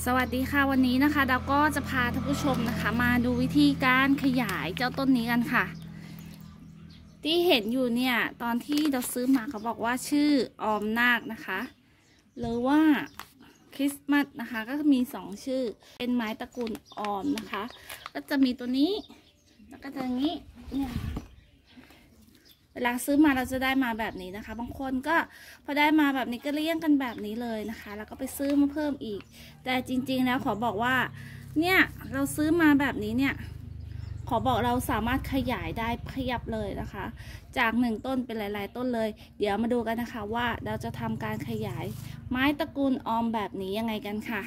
สวัสดีค่ะวันนี้นะคะเราก็จะพาท่านผู้ชมนะคะมาดูวิธีการขยายเจ้าต้นนี้กันค่ะที่เห็นอยู่เนี่ยตอนที่เราซื้อมาเขาบอกว่าชื่อออมนาคนะคะหรือว่าคริสต์มาสนะคะก็มี2ชื่อเป็นไม้ตระกูลออมนะคะก็จะมีตัวนี้แล้วก็จะอย่างนี้เนี่ยเวลาซื้อมาเราจะได้มาแบบนี้นะคะบางคนก็พอได้มาแบบนี้ก็เลี้ยงกันแบบนี้เลยนะคะแล้วก็ไปซื้อมาเพิ่มอีกแต่จริงๆแล้วขอบอกว่าเนี่ยเราซื้อมาแบบนี้เนี่ยขอบอกเราสามารถขยายได้ขยับเลยนะคะจาก1ต้นเป็นหลายๆต้นเลยเดี๋ยวมาดูกันนะคะว่าเราจะทำการขยายไม้ตระกูลออมแบบนี้ยังไงกันค่ะ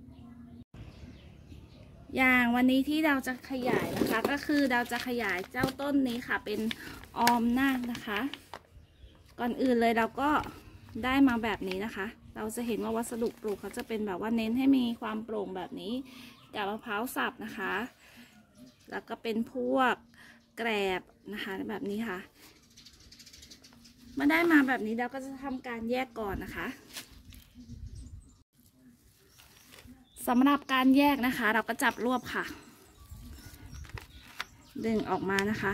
อย่างวันนี้ที่เราจะขยายนะคะก็คือเราจะขยายเจ้าต้นนี้ค่ะเป็นออมนาคนะคะก่อนอื่นเลยเราก็ได้มาแบบนี้นะคะเราจะเห็นว่าวัสดุปลูกเขาจะเป็นแบบว่าเน้นให้มีความโปร่งแบบนี้กับมะพร้าวสับนะคะแล้วก็เป็นพวกแกลบนะคะแบบนี้ค่ะเมื่อได้มาแบบนี้เราก็จะทำการแยกก่อนนะคะสำหรับการแยกนะคะเราก็จับรวบค่ะดึงออกมานะคะ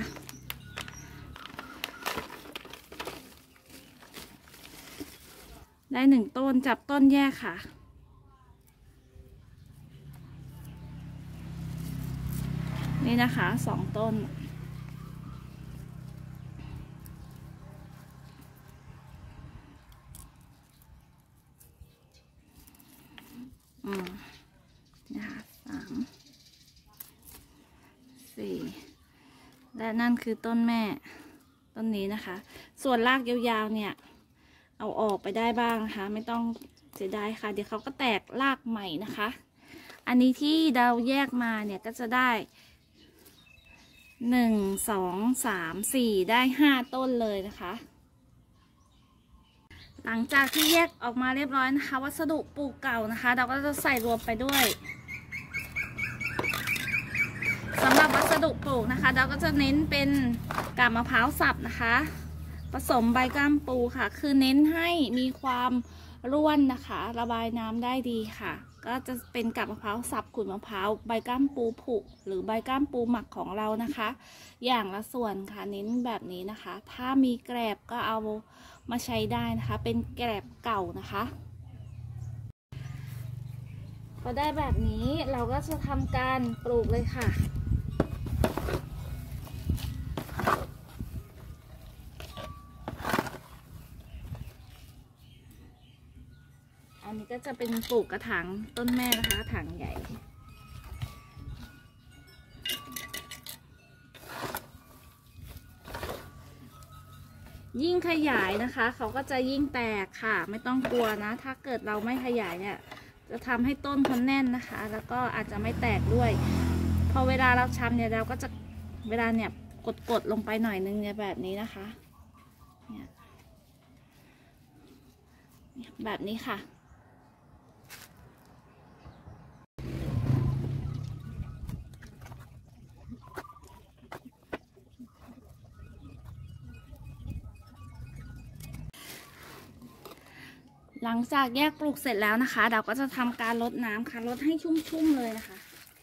ได้1ต้นจับต้นแยกค่ะนี่นะคะ2ต้นนะคะ3 4และนั่นคือต้นแม่ต้นนี้นะคะส่วนรากยาวๆเนี่ยเอาออกไปได้บ้างนะคะไม่ต้องเสียดายค่ะเดี๋ยวเขาก็แตกรากใหม่นะคะอันนี้ที่เราแยกมาเนี่ยก็จะได้1 2 3 4ได้5ต้นเลยนะคะหลังจากที่แยกออกมาเรียบร้อยนะคะวัสดุปลูกเก่านะคะเราก็จะใส่รวมไปด้วยสำหรับวัสดุปลูกนะคะเราก็จะเน้นเป็นกาบมะพร้าวสับนะคะผสมใบก้ามปูค่ะคือเน้นให้มีความร่วนนะคะระบายน้ำได้ดีค่ะก็จะเป็นกาบมะพร้าวสับขูดมะพร้าวใบก้ามปูผุหรือใบก้ามปูหมักของเรานะคะอย่างละส่วนค่ะเน้นแบบนี้นะคะถ้ามีแกลบก็เอามาใช้ได้นะคะเป็นแกลบเก่านะคะพอได้แบบนี้เราก็จะทำการปลูกเลยค่ะอันนี้ก็จะเป็นปลูกกระถางต้นแม่นะคะกระถางใหญ่ยิ่งขยายนะคะเขาก็จะยิ่งแตกค่ะไม่ต้องกลัวนะถ้าเกิดเราไม่ขยายเนี่ยจะทำให้ต้นเขาแน่นนะคะแล้วก็อาจจะไม่แตกด้วยพอเวลาเราชำเนี่ยเราก็จะเวลาเนี่ยกดลงไปหน่อยนึงเนี่ยแบบนี้นะคะเนี่ยแบบนี้ค่ะหลังจากแยกปลูกเสร็จแล้วนะคะเราก็จะทำการรดน้ำค่ะรดให้ชุ่มๆเลยนะคะ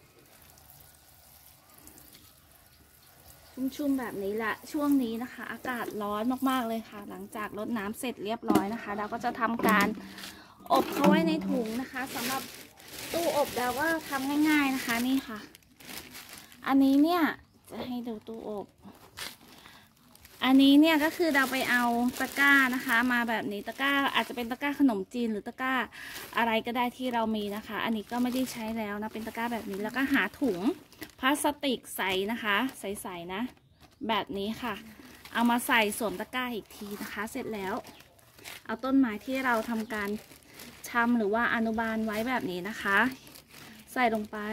ชุ่มๆแบบนี้แหละช่วงนี้นะคะอากาศร้อนมากๆเลยค่ะหลังจากรดน้ำเสร็จเรียบร้อยนะคะเราก็จะทำการอบเขาไว้ในถุงนะคะสำหรับตู้อบเราก็ทำง่ายๆนะคะนี่ค่ะอันนี้เนี่ยจะให้ดูตู้อบอันนี้เนี่ยก็คือเราไปเอาตะกร้านะคะมาแบบนี้ตะกร้าอาจจะเป็นตะกร้าขนมจีนหรือตะกร้าอะไรก็ได้ที่เรามีนะคะอันนี้ก็ไม่ได้ใช้แล้วนะเป็นตะกร้าแบบนี้แล้วก็หาถุงพลาสติกใสนะคะใสๆนะแบบนี้ค่ะเอามาใส่สวมตะกร้าอีกทีนะคะเสร็จแล้วเอาต้นไม้ที่เราทำการชำหรือว่าอนุบาลไว้แบบนี้นะคะใส่ลงไป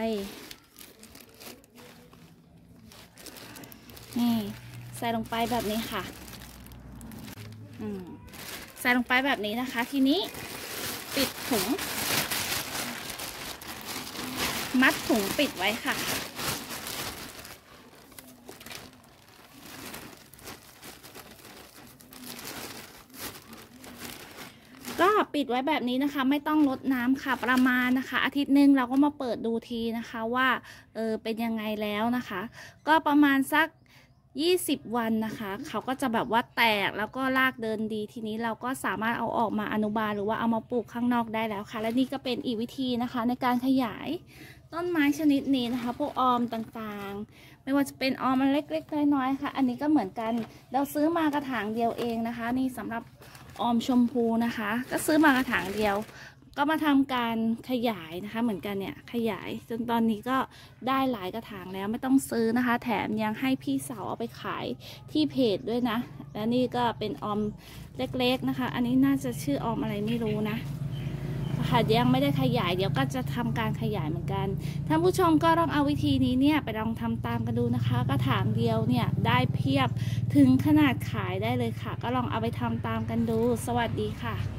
นี่ใส่ลงไปแบบนี้ค่ะใส่ลงไปแบบนี้นะคะทีนี้ปิดถุงมัดถุงปิดไว้ค่ะ ก็ปิดไว้แบบนี้นะคะไม่ต้องรดน้ำค่ะประมาณนะคะอาทิตย์หนึ่งเราก็มาเปิดดูทีนะคะว่าเป็นยังไงแล้วนะคะ ก็ประมาณสัก20 วันนะคะเขาก็จะแบบว่าแตกแล้วก็รากเดินดีทีนี้เราก็สามารถเอาออกมาอนุบาลหรือว่าเอามาปลูกข้างนอกได้แล้วค่ะและนี่ก็เป็นอีกวิธีนะคะในการขยายต้นไม้ชนิดนี้นะคะพวกออมต่างๆไม่ว่าจะเป็นออมมันเล็กๆน้อยๆค่ะอันนี้ก็เหมือนกันเราซื้อมากระถางเดียวเองนะคะนี่สำหรับออมชมพูนะคะก็ซื้อมากระถางเดียวก็มาทำการขยายนะคะเหมือนกันเนี่ยขยายจนตอนนี้ก็ได้หลายกระถางแล้วไม่ต้องซื้อนะคะแถมยังให้พี่สาวเอาไปขายที่เพจด้วยนะและนี่ก็เป็นออมเล็กๆนะคะอันนี้น่าจะชื่อออมอะไรไม่รู้นะค่ะยังไม่ได้ขยายเดี๋ยวก็จะทำการขยายเหมือนกันท่านผู้ชมก็ลองเอาวิธีนี้เนี่ยไปลองทำตามกันดูนะคะกระถางเดียวเนี่ยได้เพียบถึงขนาดขายได้เลยค่ะก็ลองเอาไปทำตามกันดูสวัสดีค่ะ